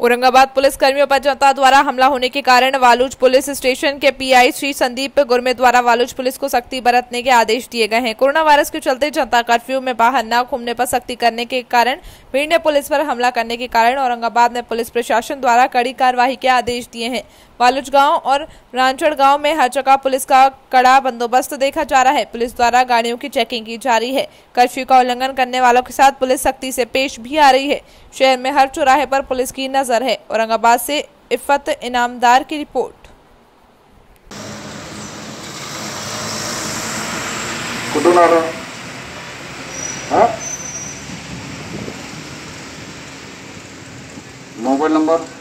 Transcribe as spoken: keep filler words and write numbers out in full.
Aurangabad police कर्मियों पर जनता द्वारा हमला होने के कारण वालूज पुलिस स्टेशन के पीआई श्री संदीप गुरमे द्वारा वालूज पुलिस को सख्ती बरतने के आदेश दिए गए हैं। कोरोना वायरस के चलते जनता कर्फ्यू में बाहर न घूमने पर सख्ती करने के कारण भीड़ ने पुलिस पर हमला करने के कारण औरंगाबाद में पुलिस प्रशासन द्वारा कड़ी कार्रवाई के आदेश दिए हैं। वालूज गांव और रांचड़ गांव में हर जगह पुलिस का कड़ा बंदोबस्त देखा जा रहा है। पुलिस द्वारा गाड़ियों की चेकिंग की जा रही है। कर्फ्यू का उल्लंघन करने वालों के साथ पुलिस सख्ती से पेश भी आ रही है। शहर में हर चौराहे पर पुलिस की नजर है। औरंगाबाद से इफ्फत इनामदार की रिपोर्ट। Mobile number